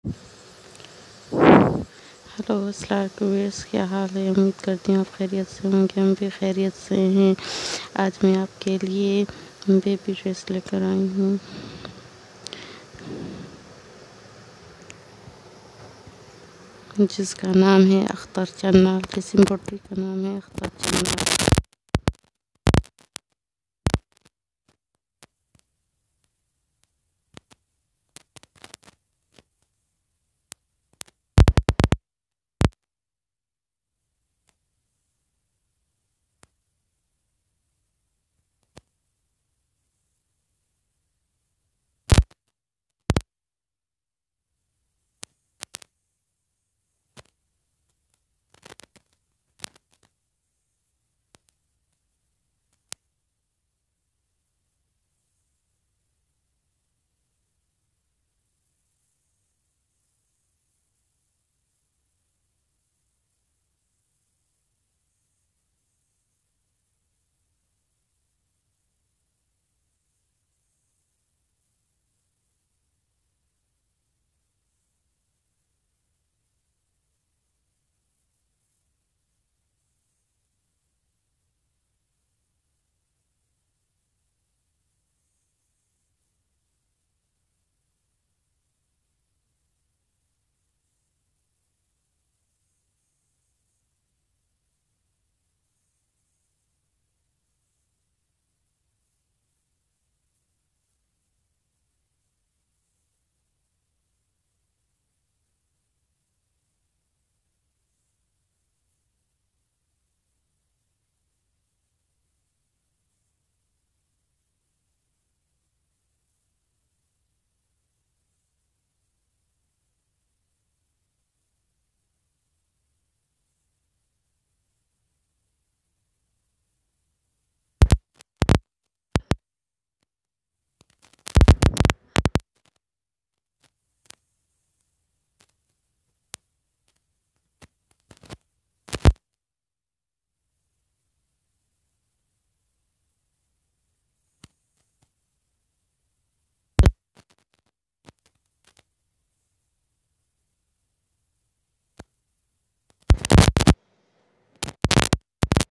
Hello अस्सलाम वालेकुम viewers, क्या हाल है। उम्मीद करती हूँ आप खैरियत से होंगे। हम भी खैरियत से हैं। आज मैं आपके लिए बेबी ड्रेस लेकर आई हूँ। जिसका नाम है अख्तर चन्नाल। इस एम्ब्रॉयडरी का नाम है अख्तर चन्नाल।